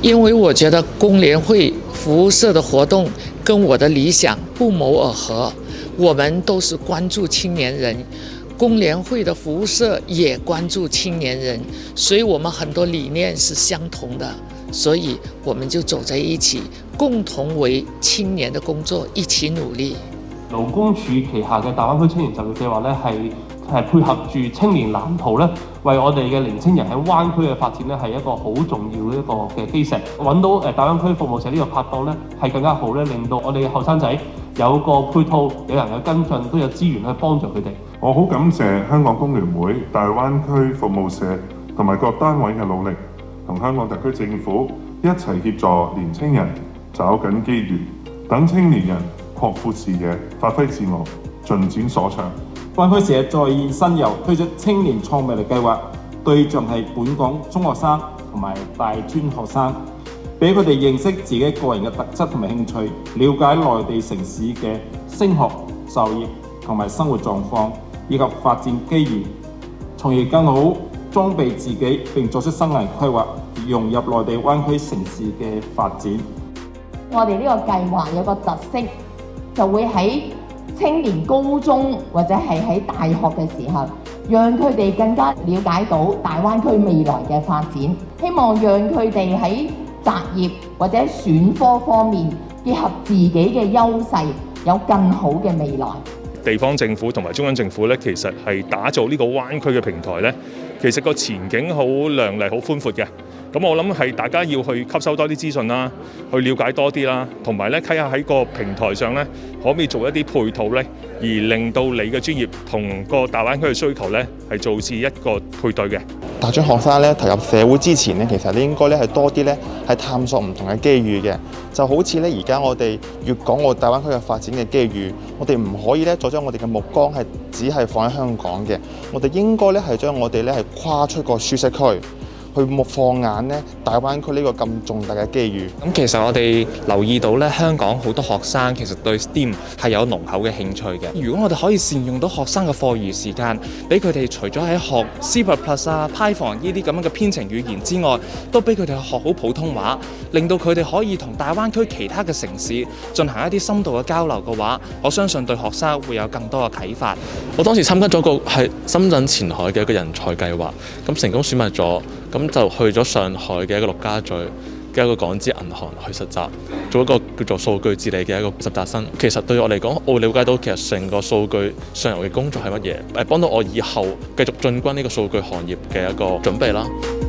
因为我觉得工联会服务社的活动跟我的理想不谋而合。我们都是关注青年人，工联会的服务社也关注青年人，所以我们很多理念是相同的，所以我们就走在一起，共同為青年的工作一起努力。 勞工處旗下嘅大灣區青年就業計劃咧，係配合住青年藍圖咧，為我哋嘅年青人喺灣區嘅發展咧係一個好重要嘅一個嘅基石。揾到大灣區服務社呢個拍檔咧係更加好咧，令到我哋嘅後生仔有個配套，有人嘅跟進，都有資源去幫助佢哋。 我好感謝香港工聯會、大灣區服務社同埋各單位嘅努力，同香港特區政府一齊協助年青人找緊機遇，等青年人擴闊視野，發揮自我，盡展所長。 灣區社在現新遊推出青年創魅力計劃，對象係本港中學生同埋大專學生，俾佢哋認識自己個人嘅特質同埋興趣，了解內地城市嘅升學、就業同埋生活狀況，以及發展機遇，從而更好裝備自己並作出生涯規劃，融入內地灣區城市嘅發展。 我哋呢個計劃有個特色，就會喺青年高中或者係喺大學嘅時候，讓佢哋更加了解到大灣區未來嘅發展，希望讓佢哋喺擇業或者選科方面結合自己嘅優勢，有更好嘅未來。 地方政府同埋中央政府咧，其實係打造呢個灣區嘅平台咧，其實個前景好亮麗、好寬闊嘅。咁我諗係大家要去吸收多啲資訊啦，去了解多啲啦，同埋咧睇下喺個平台上咧，可唔可以做一啲配套咧，而令到你嘅專業同個大灣區嘅需求咧係做至一個配對嘅。 大專學生咧投入社會之前咧，其實你應該咧係多啲咧係探索唔同嘅機遇嘅。就好似咧而家我哋粵港澳大灣區嘅發展嘅機遇，我哋唔可以咧再將我哋嘅目光係只係放喺香港嘅，我哋應該咧係將我哋咧係跨出個舒適區。去放眼咧大灣區呢個咁重大嘅機遇。 咁其實我哋留意到咧，香港好多學生其實對 STEM 係有濃厚嘅興趣嘅。如果我哋可以善用到學生嘅課餘時間，俾佢哋除咗喺學 C++ 啊、Python 呢啲咁樣嘅編程語言之外，都俾佢哋學好普通話，令到佢哋可以同大灣區其他嘅城市進行一啲深度嘅交流嘅話，我相信對學生會有更多嘅啟發。 我當時參加咗個係深圳前海嘅一個人才計劃，咁成功選拔咗。咁就去咗上海嘅一個陸家嘴嘅一個港資銀行去實習，做一個叫做數據治理嘅一個實習生。其實對我嚟講，我了解到其實成個數據上游嘅工作係乜嘢，幫到我以後繼續進軍呢個數據行業嘅一個準備啦。